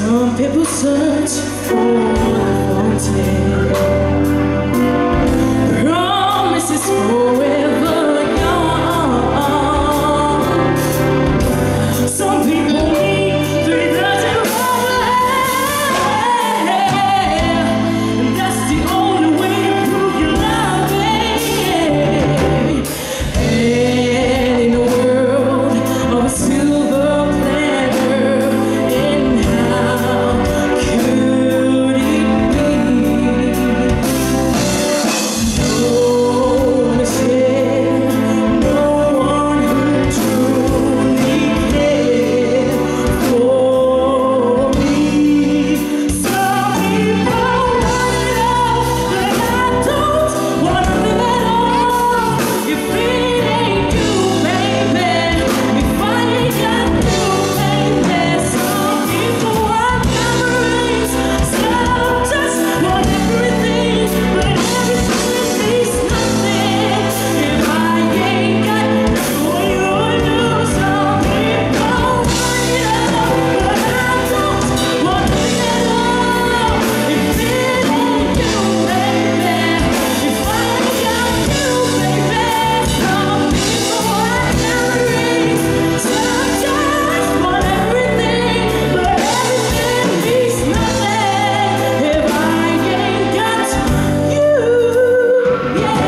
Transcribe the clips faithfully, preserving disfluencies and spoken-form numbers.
Some people search for a fountain, promises forever young. Some people need three thousand and that's the only way to prove your love. And in a world of a silver platter, and how could it be? No one is here, no one who truly cared for me. Some people want it all, but I don't want them at all. If it ain't you, baby, if I ain't got you, baby. Some people want memories, some just want everything, but everything means nothing if I ain't got you. You, you. Some people want it all, but I don't want them at all. If it ain't you, baby, if I ain't got you, baby. Some people want memories, some just want everything, but everything means nothing if I ain't got you. Yeah.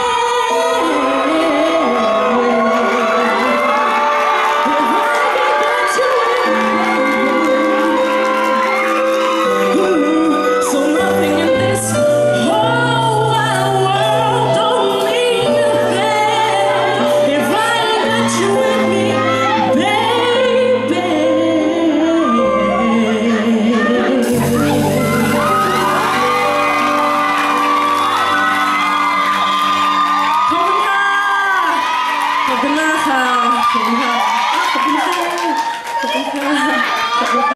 So nothing in this whole wide world don't mean nothing if I ain't got you with me, baby. Copenhagen, Copenhagen, Copenhagen.